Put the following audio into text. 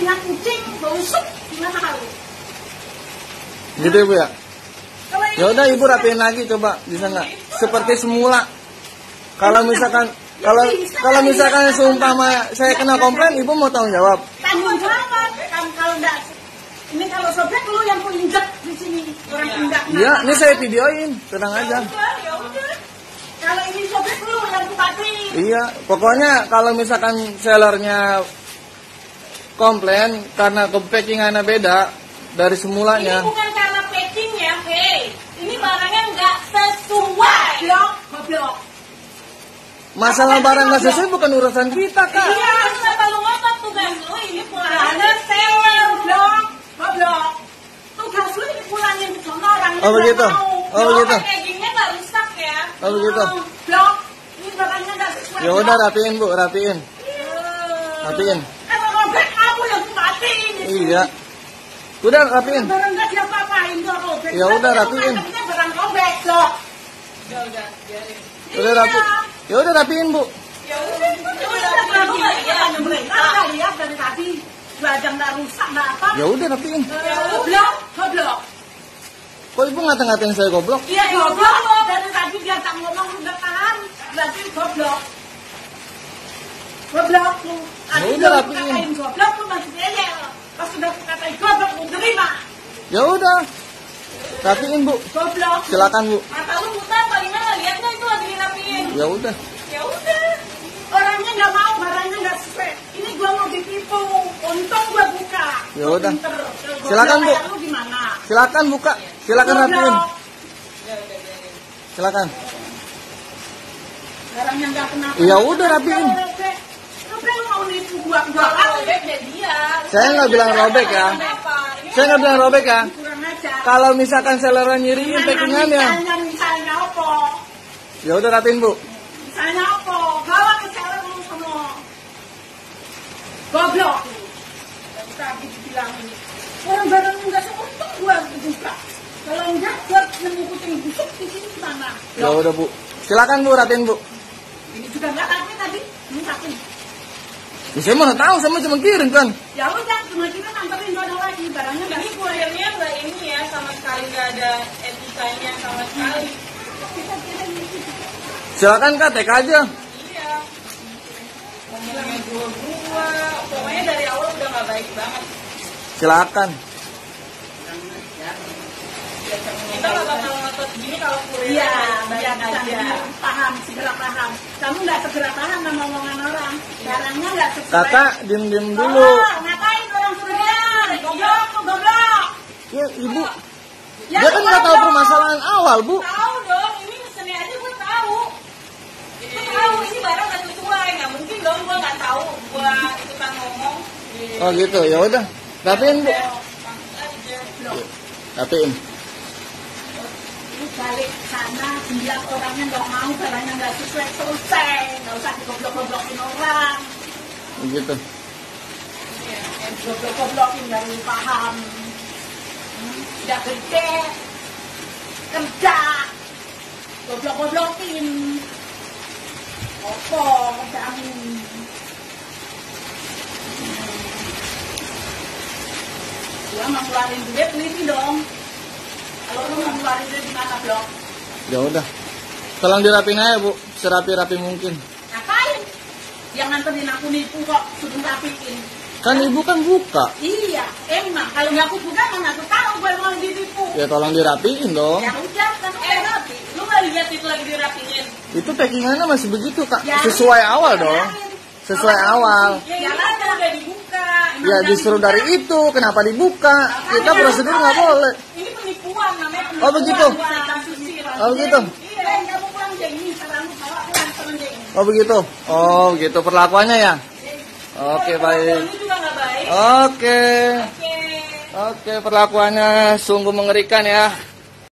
jinak kucing, bau sup, gimana tahu? Gitu ya, Bu ya? Ya udah Ibu rapiin lagi coba, bisa nggak? Seperti semula. Kalau misalkan seumpama saya kena komplain, Ibu mau tanggung jawab? Tanggung jawab. Kalau enggak, ini kalau sobek lu yang injek di sini orang injek. Iya, ini saya videoin, tenang aja. Ya udah. Kalau ini sobek lu yang kupatin. Iya, pokoknya kalau misalkan sellernya komplain karena packingannya beda dari semulanya. Ini bukan karena packing ya, hei. Ini barangnya nggak sesuai. Goblok. Masalah barang nggak sesuai bukan urusan kita, Kak. Iya, kenapa lu ngotot tugas lu ini pulangnya seller, goblok. Tugas lu ini pulangin ke sana orang. Oh begitu. Oh begitu. Packingnya nggak rusak ya. Oh begitu. Blok. Ini barangnya nggak sesuai. Ya udah rapiin Bu, rapiin. Rapiin. Kalau robek kamu yang kupatin. Iya. Udah rapiin. Barang nggak diapa-apain tuh robek. Ya udah rapiin. Barang robek loh. Udah, biarin. Udah rapi. Ya udah rapiin Bu. Ya udah, kamu nggak lihat dari tadi badan nggak rusak nggak apa. Ya udah rapiin. Goblok. Kok Ibu ngata-ngatain saya goblok? Iya goblok. Dari tadi dia tak ngomong udah tahan, berarti goblok. Goblok lu. Ya udah rapiin. Katain goblok lu masih ngeyel. Pas sudah katain goblok lu terima. Ya udah. Rapiin Bu. Goblok. Silakan Bu. Mata lu buta apa gimana? Lihat nggak itu lagi dirapiin? Ya udah. Ya udah. Orangnya nggak mau, barangnya nggak sesuai. Ini gua mau ditipu, untung gua buka. Ya udah. Pinter. Silakan, Bu. Lu gimana? Silakan buka. Silakan rapiin. Ya udah, biarin. Silakan. Barangnya nggak kenapa. Ya udah rapiin. Lu mau nipu gua Kalau robek ya dia. Saya nggak bilang robek ya. Kenapa? Saya nggak bilang robek ya. kurang ajar. Kalau misalkan sellernya nyiriin packingannya. Misalnya apa? Ya udah rapiin Bu. Misalnya apa? Bawa ke seller lu semua. Goblok. Dari tadi dibilangin. Orang barangnya nggak seuntung gua buka. Kalau enggak, gua nemu kucing busuk di sini mana? Ya udah Bu. Silakan Bu rapiin Bu. Ini juga nggak rapi tadi. Ini rapi. Ya, saya mana tahu, saya cuma kirim kan. Ya udah, cuma kita nganterin doang lagi. Barangnya nggak Ini kurirnya nggak ini ya, sama sekali nggak ada etikanya sama sekali. kita kirim gitu. Silakan Kak, tek aja. Iya. Ngomongnya gua, pokoknya dari awal udah nggak baik banget. Silakan. Kita nggak bakal ngotot gini kalau kurirnya Iya, baik biar aja. paham, segera paham. Kamu nggak segera paham sama omongan orang. Barangnya nggak sesuai. Kakak, diem dulu. Oh, ngapain orang suruh dia? Goblok, goblok. Ya Ibu, Ya, dia kan nggak tahu permasalahan awal Bu. Tahu dong, ini mesennya aja gue tahu. Gue tahu ini barang nggak sesuai, nggak mungkin dong gue nggak tahu. Gue ikutan ngomong. Oh gitu, ya udah. Rapiin Bu. Rapiin. Ini balik sana, bilang orangnya nggak mau, barangnya nggak sesuai, selesai. Nggak usah digoblok-goblokin orang. Begitu. Goblok-goblokin dari paham. Udah gede, kerja, goblok-goblokin. Opo, kerjamu. Gua mau keluarin duit, teliti dong. Kalau lu mau keluarin duit gimana, Blok? Ya udah. Tolong dirapin aja Bu, serapi-rapi mungkin. Ngapain? Yang nganterin aku nipu kok, suruh rapiin. Kan Ibu kan buka. Iya, emang. Kalau nggak aku buka, mana aku tahu gue mau ditipu. Ya tolong dirapiin dong. Ya udah, kan udah rapi. Lu nggak lihat itu lagi dirapiin? Itu packingannya masih begitu Kak. Ya, Sesuai awal dong. biarin. Sesuai awal. Ya ini kan udah dibuka. Ya disuruh dari itu, kenapa dibuka? Kita prosedur nggak boleh. Ini penipuan namanya. Oh, begitu? Bukan kasusir. Oh gitu. Iya, kamu pulang aja ini. Sekarang bawa pulang temen dia ini. Oh begitu. Oh gitu perlakuannya ya. Oke baik. Ini juga nggak baik. Oke. Oke. Oke perlakuannya sungguh mengerikan ya.